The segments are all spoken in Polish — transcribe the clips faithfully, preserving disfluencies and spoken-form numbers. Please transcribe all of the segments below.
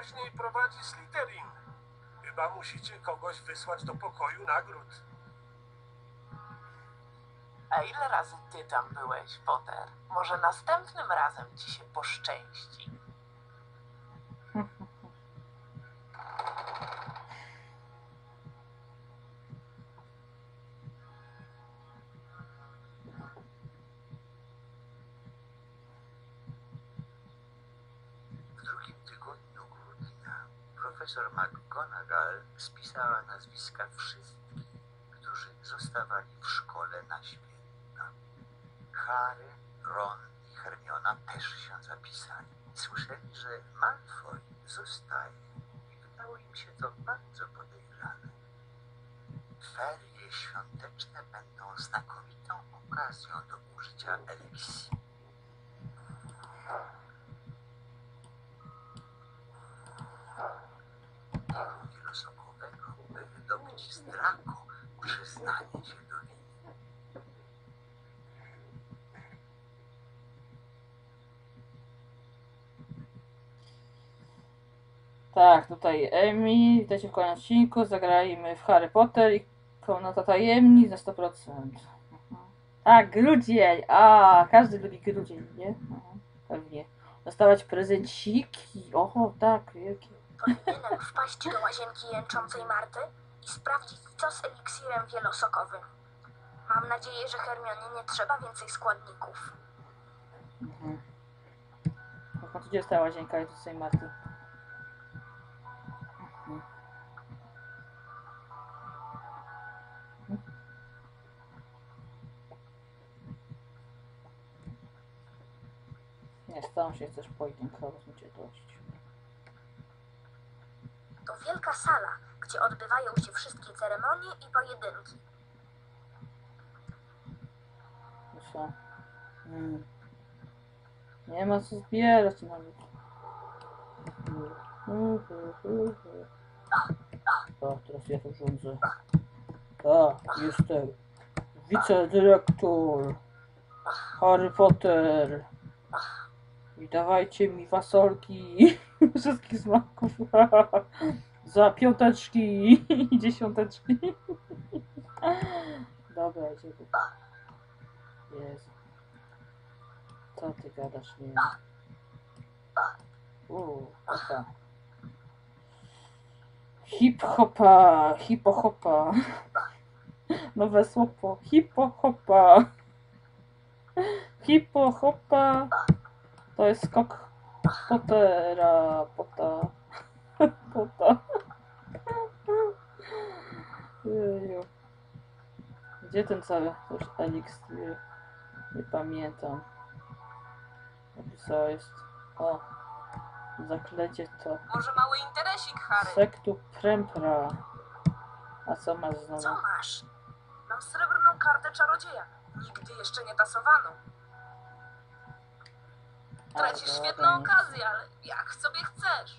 najwyraźniej prowadzi Slytherin. Chyba musicie kogoś wysłać do pokoju nagród. A ile razy ty tam byłeś, Potter? Może następnym razem ci się poszczęści. W drugim tygodniu grudnia profesor McGonagall spisała nazwiska wszystkich, którzy zostawali w szkole na święta. Harry, Ron i Hermiona też się zapisali. Słyszeli, że Malfoy zostaje i wydało im się to bardzo podejrzane. Ferie świąteczne będą znakomitą okazją do użycia eliksiru filozofowego, by wydobyć z Draco przyznanie się do winy. Tak, tutaj Emi, witajcie w kolejnym odcinku, zagrajmy w Harry Potter i Komnata Tajemnic na sto procent. Tak, grudzień, a każdy lubi grudzień, nie? Aha, pewnie. Dostawać prezenciki, oho, tak, wielkie. Powinienem wpaść do łazienki jęczącej Marty i sprawdzić, co z eliksirem wielosokowym. Mam nadzieję, że Hermionie nie trzeba więcej składników. Mhm. A gdzie jest ta łazienka jęczącej Marty? Mhm. Nie, stałam się też pojedynkowo, będzie dość. To wielka sala, gdzie odbywają się wszystkie ceremonie i pojedynki. Co? Hmm. Nie ma co zbierać nawet. Tak, teraz ja to rządzę. Tak, jestem wicedyrektor Harry Potter. I dawajcie mi fasolki wszystkich smaków. Za piąteczki i dziesiąteczki. Dobra, idzie tu. Jezu. Co ty gadasz, nie? Uuu, opa. Hip-hopa, hipo-hopa. Nowe słowo, hipo-hopa. Hipo-hopa. To jest skok Pottera, Pota. Pota. Jeju. Gdzie ten cały już eliksir? Nie pamiętam. Co jest? O, zaklecie to. Może mały interesik, Harry? Sektu Prempra. A co masz Co znowu? masz? Mam srebrną kartę czarodzieja. Nigdy jeszcze nie tasowano. Tracisz A, świetną dobra, okazję, ale jak sobie chcesz.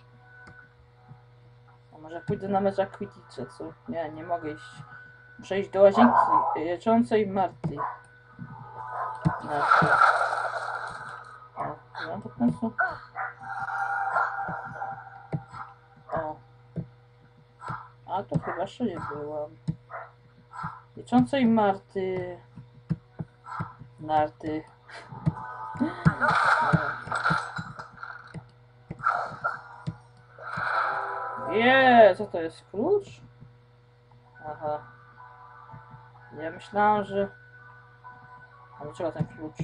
A może pójdę na mecz Quidditcha, co? Nie, nie mogę iść. Muszę iść do łazienki jeczącej Marty. Marty. O, ja to w końcu? O. A to chyba jeszcze nie byłam. Jeczącej Marty. Narty. Jeee, co to jest? Klucz? Aha. Ja myślałam, że... A dlaczego ten klucz?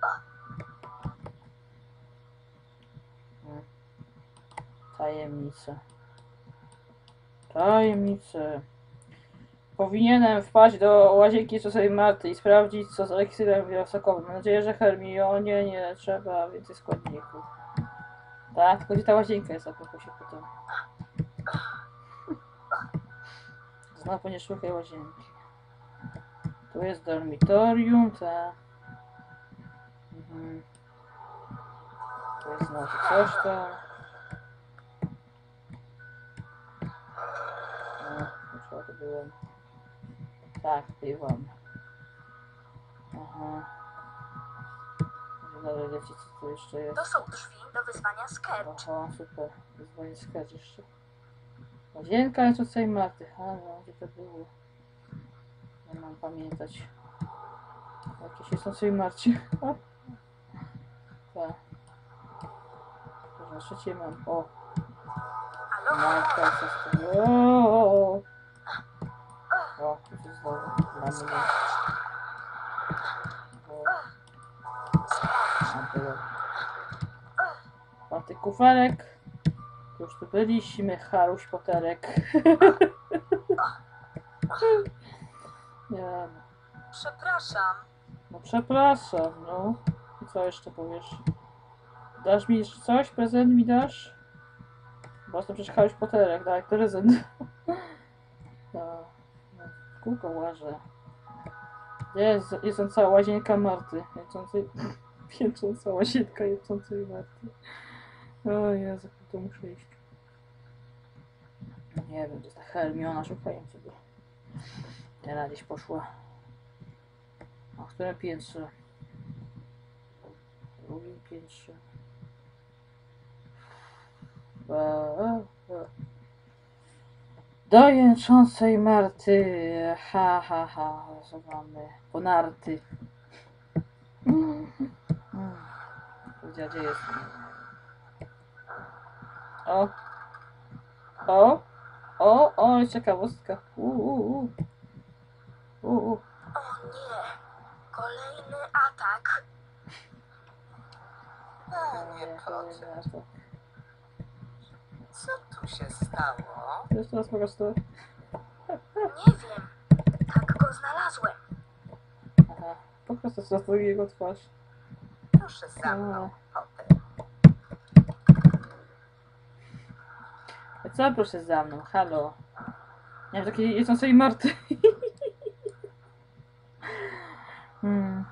Hmm. Tajemnice. Tajemnice. Powinienem wpaść do łazienki czasowej Marty i sprawdzić, co z eliksirem wielosokowym. Mam nadzieję, że Hermionie nie trzeba więcej składników. Tak, tylko gdzie ta łazienka jest, a propos się pytam. Znowu nie szukaj łazienki. Tu jest dormitorium, tak. Mhm. Tu jest znowu coś tam. No, już to byłem. Tak, byłam. Aha. dalej leci, co tu jeszcze jest. To są drzwi do wyzwania Skercz. Oho, super. Wyzwanie skacz jeszcze. Łazienka leczącej Marty. A no, gdzie to było? Nie mam pamiętać. Jakieś leczącej Marcie. Tak. Na trzecie mam. O, Halo? Marta, co z tym? O, o, tu się znowu na mnie. O, a było. Marty kuferek. Już tu byliśmy, Haruś Poterek. Nie no. Przepraszam. No przepraszam, no. I co jeszcze powiesz? Dasz mi jeszcze coś? Prezent mi dasz? Bo jestem przecież Haruś Poterek, daj prezent. No, no, w kółko łażę. Jest, jest on cała łazienka Marty. Jęczącej, pięcząca łazienka jęczącej Marty. O Jezu, to muszę iść. Nie wiem, to jest ta Hermiona, szukają sobie. Teraz gdzieś poszła. A w którym piętrze? W drugim piętrze. E, e, e. Do jęczącej Marty. Ha, ha, ha. Zobaczmy. Ponarty. Mm. Mm. Gdzie, gdzie jest? O. O. O, o, ciekawostka. Uuu. Uuu. O nie! Kolejny atak. Panie Potter, co tu się stało? Jeszcze raz pokaż to. Nie wiem. Tak go znalazłem. Aha. Pokaż też raz jego twarz. Proszę za mną, Potter. A co proszę za mną? Halo. Nie wiem, takiej jedzącej Marty. hmm.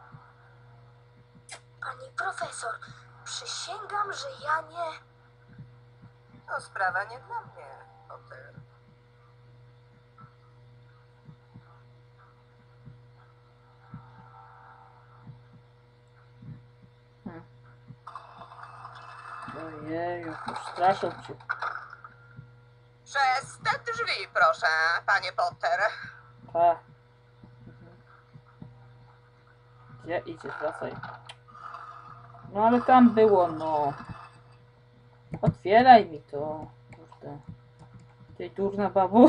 Pani profesor, przysięgam, że ja nie... To sprawa nie dla mnie, Potter. Hmm. Ojeju, już straszą cię. Przez te drzwi, proszę, panie Potter. Pa. Mhm. Gdzie idziesz? Wracaj. No ale tam było, no. Otwieraj mi to. Kurde. Tej durna babo.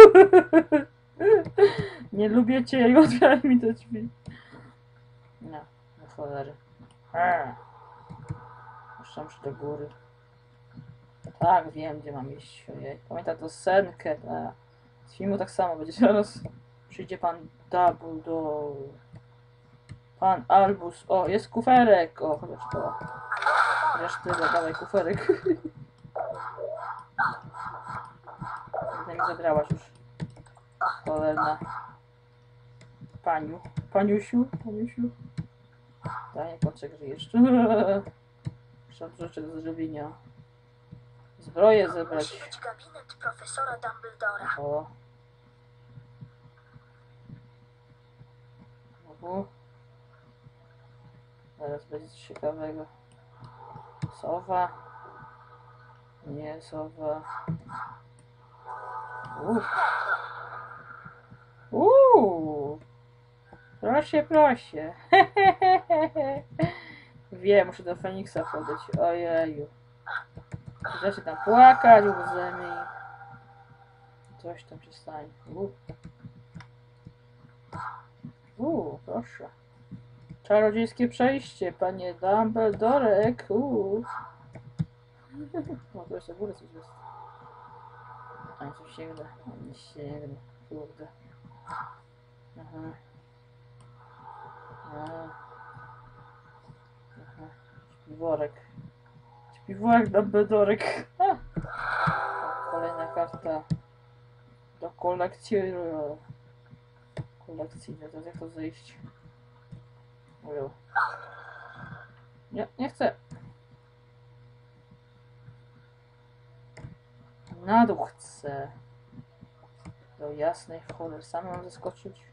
Nie lubię cię i otwieraj mi te drzwi. No, no cholery. Eee. Puszczam się do góry. Tak, wiem, gdzie mam iść. Ojej. Pamiętam tą scenkę. Ta. Z filmu tak samo będzie. Zaraz przyjdzie pan Dumbledore. Pan Albus. O, jest kuferek. O, chociaż to. Chociaż tyle, dawaj kuferek. Tutaj mi zabrałaś już. Cholerna. Paniu. Paniusiu. Paniusiu. Daj, poczekaj jeszcze. Muszę rzeczy do zrobienia. Zbroję To zebrać. musi być gabinet profesora Dumbledora. O. Uhu. Zaraz będzie coś ciekawego. Sowa. Nie, sowa. Uff. Uuu. Proszę, proszę. Wiem, muszę do Feniksa podać. Ojeju. Zacznie tam płakać, łzami. Coś tam się stanie. Uuu. Uuu, proszę. Czarodziejskie przejście, panie Dumbledorek. Uuu. No to jeszcze w górę coś jest. A nie coś sięgnę. A nie sięgnę. Kurde. Aha. A. Aha. Śpiworek. Śpiworek Dumbledorek. Ha. Kolejna karta. Do kolekcji. Kolekcji. Teraz jak to zejść? Ojo. Nie, nie chcę. Na dół chcę. Do jasnej cholery. Sam mam zaskoczyć.